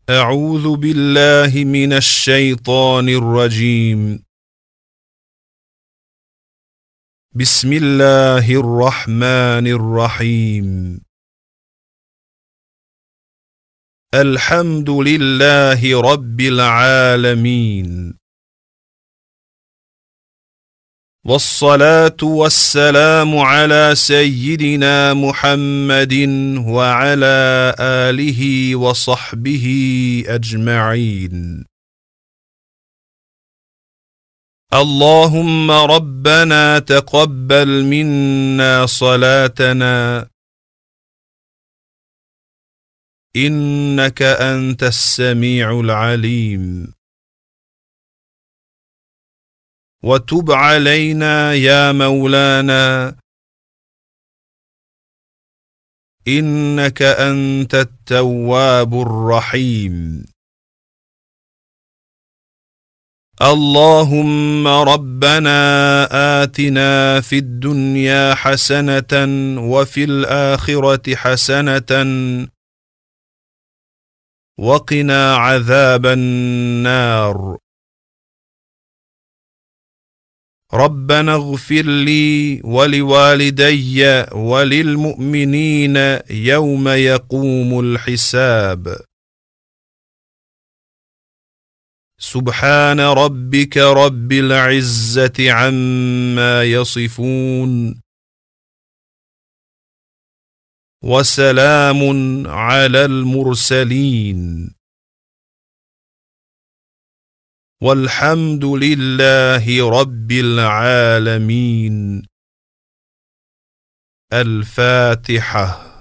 أعوذ بالله من الشيطان الرجيم. بسم الله الرحمن الرحيم. الحمد لله رب العالمين، والصلاة والسلام على سيدنا محمد وعلى آله وصحبه أجمعين. اللهم ربنا تقبل منا صلاتنا، إنك أنت السميع العليم، وتب علينا يا مولانا، إنك أنت التواب الرحيم. اللهم ربنا آتنا في الدنيا حسنة وفي الآخرة حسنة وقنا عذاب النار. ربنا اغفر لي ولوالدي وللمؤمنين يوم يقوم الحساب. سبحان ربك رب العزة عما يصفون، وسلام على المرسلين، والحمد لله رب العالمين. الفاتحة.